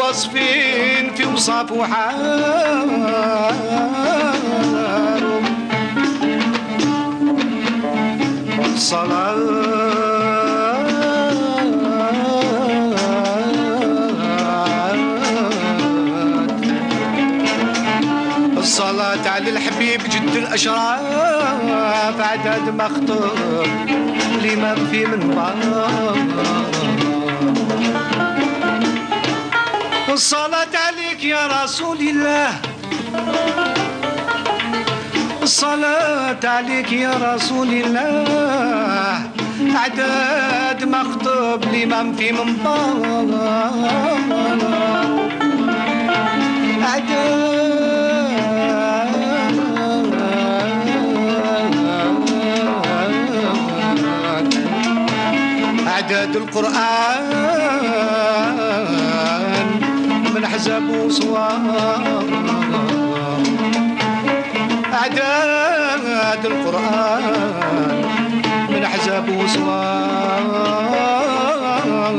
واصفين في وصف وحالهم الصلاة على الحبيب جد الأشراف عدد مخطوب لما في من بعض الصلاة عليك يا رسول الله الصلاة عليك يا رسول الله عدد مخطوب لمن في منبر عدد القرآن من حزب وصوار أعداد القرآن من أحزاب وصوار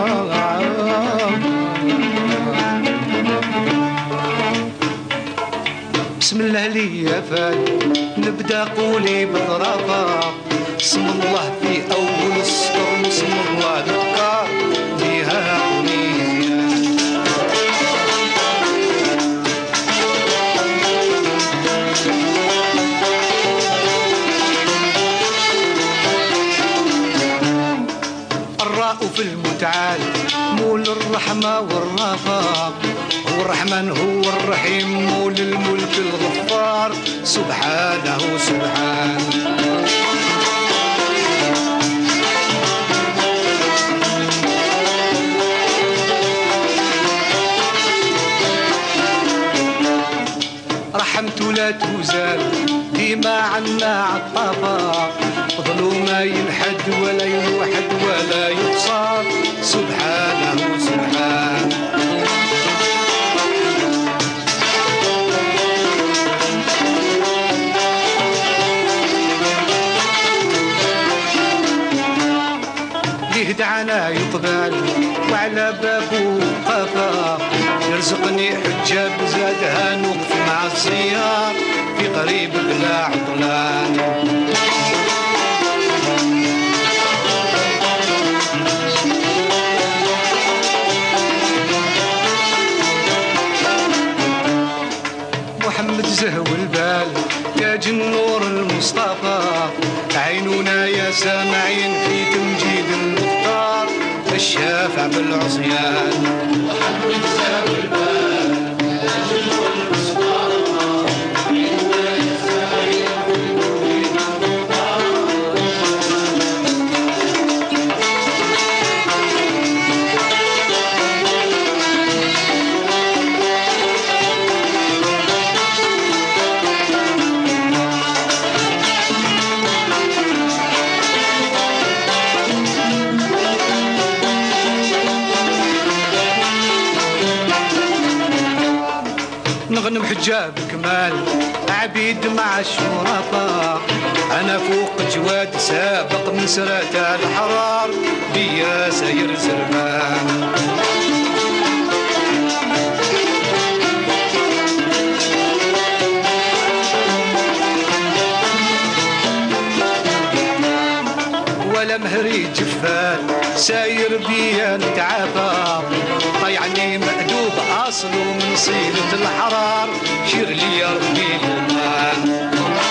بسم الله لي يا فادي نبدأ قولي بالغرفة اسم الله في أول السطر واسم الله ذكر فيها قولي في المتعال مول الرحمة والرفاق والرحمن هو الرحيم مول الملك الغفار سبحانه سبحانه رحمته لا تزال ديما عنا عالطفا فضلوا ما ينحد ولا يوحد ولا يقصر سبحانه سبحانه ليه دعانا يقبل وعلى بابه قفا يرزقني حجاب زادها نوقف مع الصيام في قريب بلا عطلان محمد زهو البال تاج النور المصطفى عيننا يا سامعين في تمجيد المختار الشافع بالعصيان محمد زهو البال تاج النور المصطفى عيننا يا سامعين في تمجيد المختار نغنم حجاب كمال عبيد مع الشرفاء انا فوق جواد سابق من سرات الحرار بيا سير زرمان ولا مهري جفال ساير بيا نتعافى طيعني مأدوب أصله من صيلة الحرار شير لي يا ربي الأمان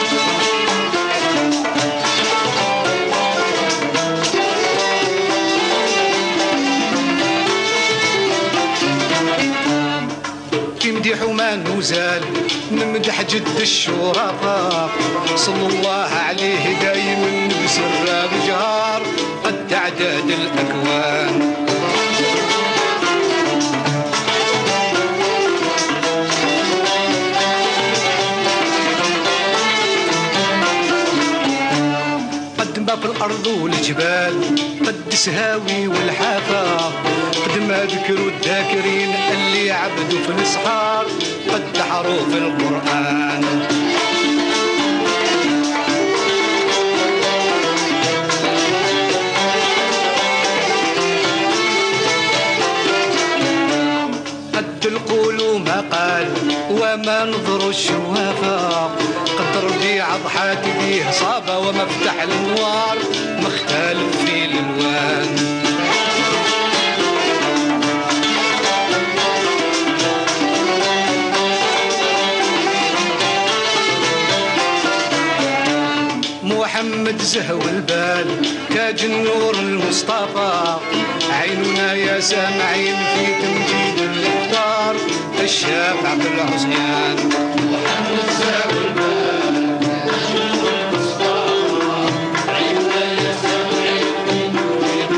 في مديح وما نزال نمدح جد الشرفاء صلى الله عليه دايما بسر بجهار قد تعداد الأكوان في الأرض والجبال قد سهاوي والحافة قد ما ذكروا الذاكرين اللي عبدوا في الإسحار قد حروا في القرآن وما نظر الشوافة قدر بي عضحات بيه صابة ومفتح الانوار مختلف في الالوان. محمد زهو البال تاج النور المصطفى عيننا يا سامعين في تمجيد المختار الشافع في العصيان. محمد زهو البال تاج النور المصطفى عيننا يا سامعين في تمجيد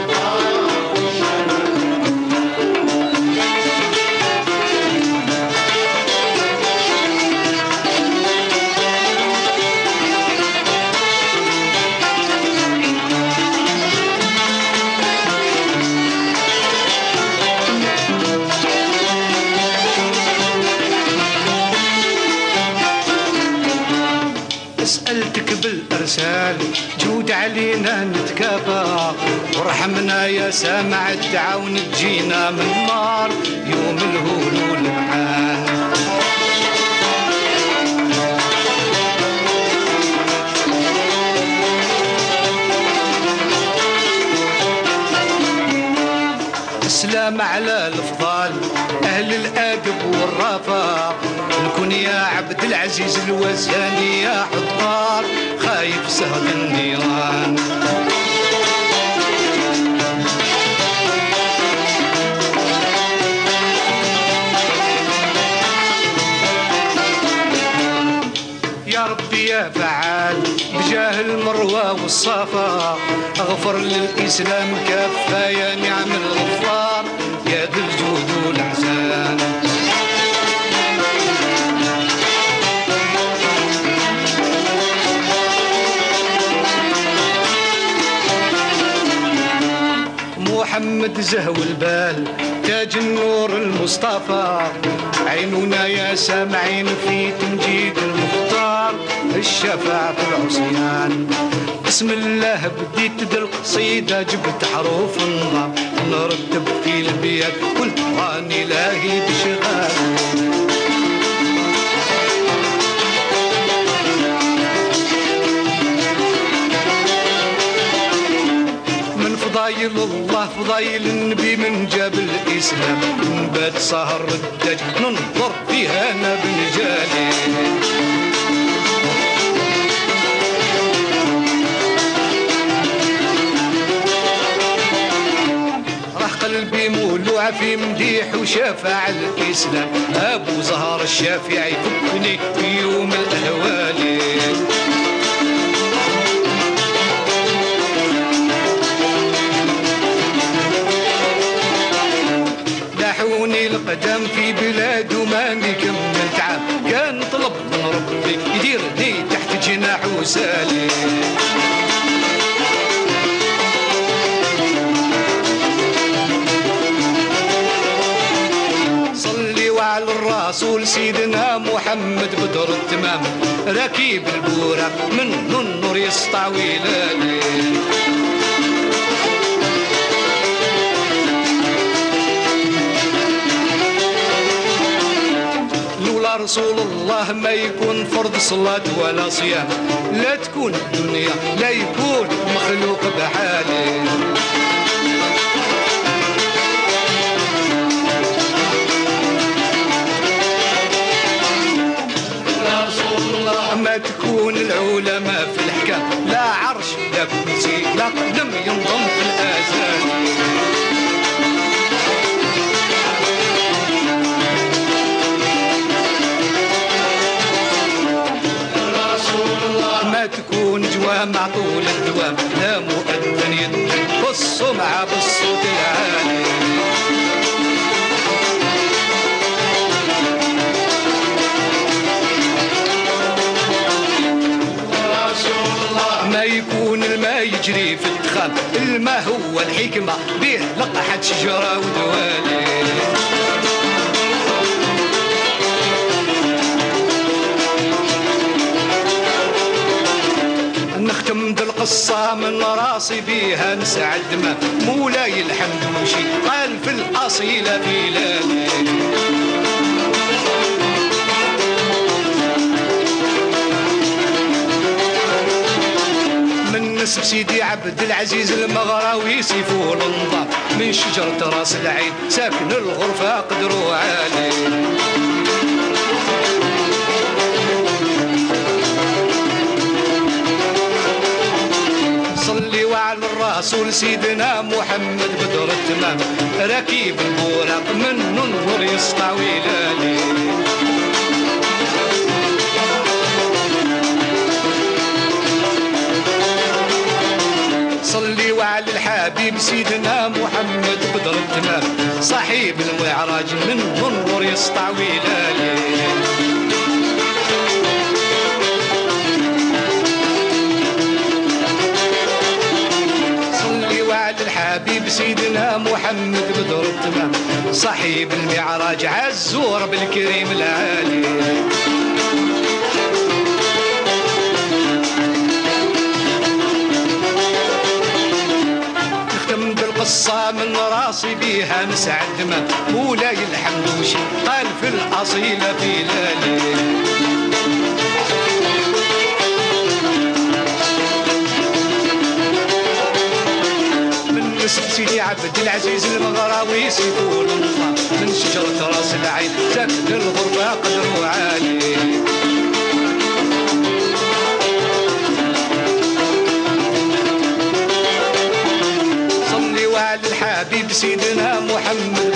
سألتك بالإرسال جود علينا نتكافى وارحمنا يا سامع الدعاء ونجينا من النار يوم الهول والمعان. السلام على الافضال اهل الادب والرفاق نكون يا عبد العزيز الوزاني يا حضار خايف سهل النيران. يا ربي يا فعال بجاه المروى والصفا اغفر للإسلام كافة يا نعم الغفار يا ذي الجود والإحسان. محمد زهو البال تاج النور المصطفى عيننا يا سامعين في تمجيد المختار الشفاعة في العصيان. بسم الله بديت ذي القصيدة جبت حروف النظام نرتب في البيت قلت راني لاهي بشغال. فضايل الله فضايل النبي من جاب الإسلام من بعد سهر الدج ننظر فيها أنا بنجالي. راح قلبي مولوع في مديح وشافع الإسلام أبو زهر الشافعي فكني في يوم الأهوالي. لاحوني القدم في بلاد وما نكمل تعب كان طلب من ربي يديرني تحت جناح وسالي. صلي وعلى الرسول سيدنا محمد بدر التمام ركيب البورق من النور يسطع ويلالي. رسول الله ما يكون فرض صلاة ولا صيام لا تكون الدنيا لا يكون مخلوق بحالي. رسول الله ما تكون العلماء في الحكام لا عرش لا كرسي لا قدم ينضم في الآذان. تكون جوامع طول الدوام لا مؤذن يدن بالصمعة بالصوت العالي. ما يكون الماء يجري في الدخان الماء هو الحكمة به لقحت شجرة ودوالي. نختم ذا القصة من راسي بيها نسعد ما مولاي الحمد وشي قال في الأصيلة بلادي. سيدي عبد العزيز المغراوي سيفو النظام من شجرة راس العين ساكن الغرفة قدروا عالي. صلي وعلى الرسول سيدنا محمد بدر التمام ركيب البوراق من ننظر يسطع ويلالي. صلي وعلى الحبيب سيدنا محمد بدر التمام صاحب المعراج من ننظر يسطع ويلالي. الحبيب سيدنا محمد بدر التمام صاحب المعراج عزور بالكريم العالي. نختم بالقصة من راسي بيها نسعد ما مولاي الحمد وشي قال في الأصيلة في لالي. سيدي عبد العزيز المغراوي سيفو النظام من شجرة راس العين ساكن الغربة قدر عالي. صلي وعلى الحبيب سيدنا محمد